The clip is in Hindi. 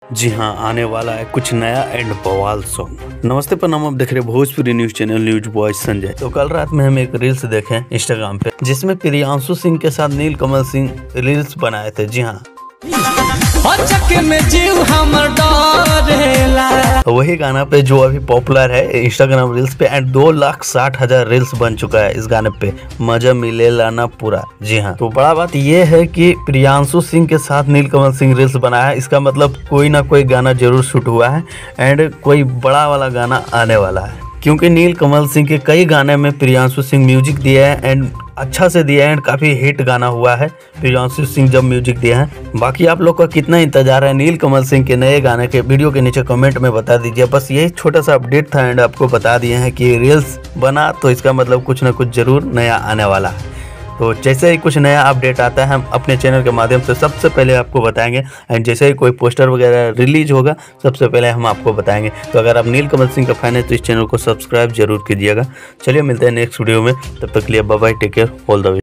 जी हाँ, आने वाला है कुछ नया एंड बवाल सॉन्ग। नमस्ते, प्रणाम। आप देख रहे Bhojpuri news channel news boy Sanjay. तो कल रात में हम एक रील्स देखे इंस्टाग्राम पे, जिसमें प्रियांशु सिंह के साथ नीलकमल सिंह रील्स बनाए थे। जी हाँ, वही गाना पे जो अभी पॉपुलर है इंस्टाग्राम रील्स पे एंड 2,60,000 रील्स बन चुका है इस गाने पे, मजा मिलेला ना पूरा। जी हाँ, तो बड़ा बात ये है कि प्रियांशु सिंह के साथ नीलकमल सिंह रील्स बनाया है। इसका मतलब कोई ना कोई गाना जरूर शूट हुआ है एंड कोई बड़ा वाला गाना आने वाला है, क्योंकि नीलकमल सिंह के कई गाने में प्रियांशु सिंह म्यूजिक दिया है एंड अच्छा से दिया है एंड काफ़ी हिट गाना हुआ है प्रियांशु सिंह जब म्यूजिक दिया है। बाकी आप लोग का कितना इंतजार है नीलकमल सिंह के नए गाने के, वीडियो के नीचे कमेंट में बता दीजिए। बस यही छोटा सा अपडेट था एंड आपको बता दिए हैं कि रील्स बना तो इसका मतलब कुछ ना कुछ जरूर नया आने वाला है। तो जैसे ही कुछ नया अपडेट आता है हम अपने चैनल के माध्यम से सबसे पहले आपको बताएंगे एंड जैसे ही कोई पोस्टर वगैरह रिलीज होगा सबसे पहले हम आपको बताएंगे। तो अगर आप नीलकमल सिंह का फैन है तो इस चैनल को सब्सक्राइब जरूर कीजिएगा। चलिए मिलते हैं नेक्स्ट वीडियो में, तब तक के लिए bye bye, take care, all the way.